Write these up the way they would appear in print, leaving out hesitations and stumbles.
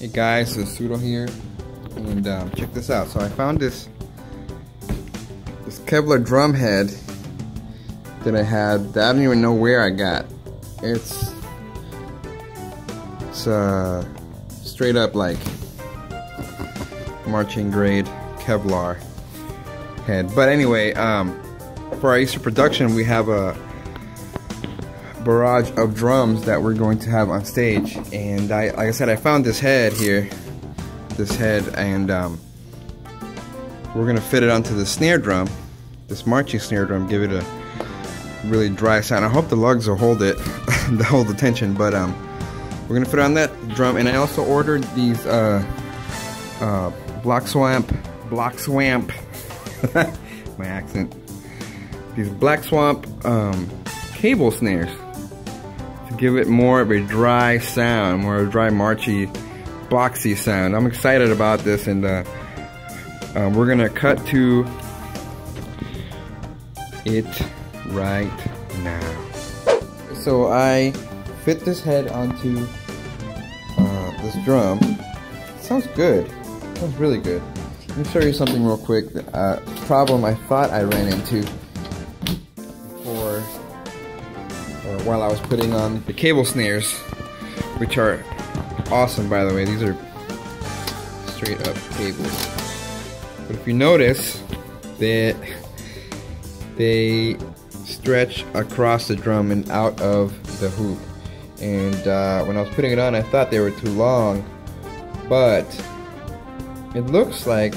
Hey guys, it's Pseudo here, and check this out. So I found this Kevlar drum head that I had that I don't even know where I got. It's straight up like marching grade Kevlar head. But anyway, for our Easter production, we have a barrage of drums that we're going to have on stage, and like I said, I found this head here, and we're gonna fit it onto the snare drum, this marching snare drum, give it a really dry sound. I hope the lugs will hold it, to hold the tension, but we're gonna fit it on that drum. And I also ordered these Block Swamp, my accent, these Black Swamp cable snares, to give it more of a dry sound, more of a dry, marchy, boxy sound. I'm excited about this, and we're gonna cut to it right now. So I fit this head onto this drum. It sounds good. It sounds really good. Let me show you something real quick. Problem I thought I ran into while I was putting on the cable snares, which are awesome, by the way. These are straight up cables. But if you notice that they stretch across the drum and out of the hoop, and when I was putting it on, I thought they were too long, but it looks like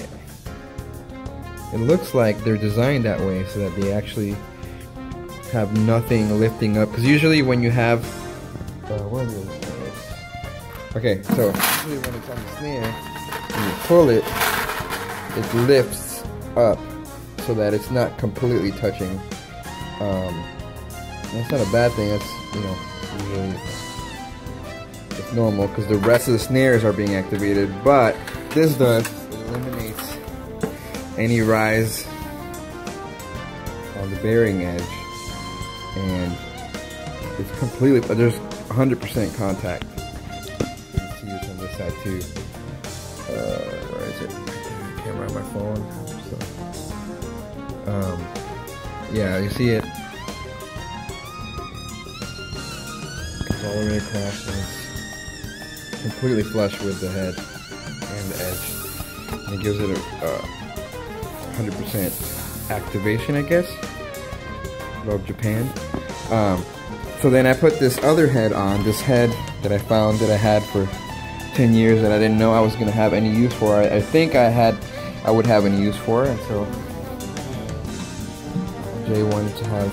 they're designed that way so that they actually have nothing lifting up. Because usually when you have where are the other snares? Okay, so usually when it's on the snare and you pull it, it lifts up so that it's not completely touching. That's not a bad thing. That's, you know, usually it's normal because the rest of the snares are being activated. But this does, it eliminates any rise on the bearing edge, and it's completely, there's 100% contact. You can see this on this side too. Where is it? Camera on my phone. So, yeah, you see it. It's all the way across, and it's completely flush with the head and the edge. And it gives it a 100% activation, I guess. Love Japan. So then I put this other head on, this head that I found that I had for 10 years that I didn't know I was going to have any use for. I think I would have any use for, and so Jay wanted to have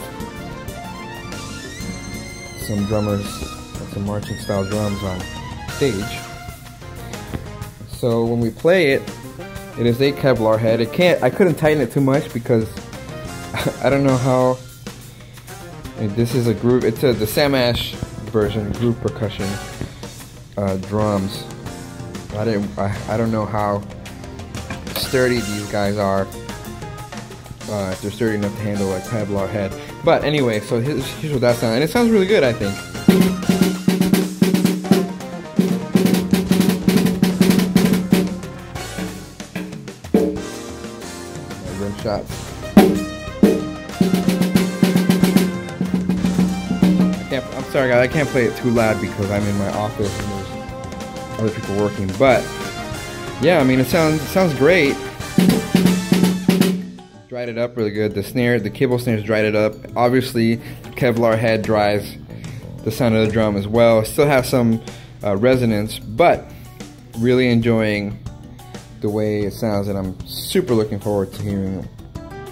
some drummers, some marching style drums on stage. So when we play it, it is a Kevlar head. I couldn't tighten it too much because I don't know how. This is a groove. It's the Sam Ash version, groove percussion drums. I don't know how sturdy these guys are. If they're sturdy enough to handle a Kevlar head. But anyway, so here's what that sounds, and it sounds really good, I think. Rim shots. I'm sorry guys, I can't play it too loud because I'm in my office and there's other people working. But yeah, I mean, it sounds great. Dried it up really good. The cable snares dried it up. Obviously, Kevlar head dries the sound of the drum as well. Still has some resonance, but really enjoying the way it sounds, and I'm super looking forward to hearing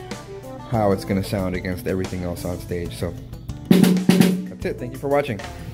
how it's going to sound against everything else on stage. So that's it. Thank you for watching.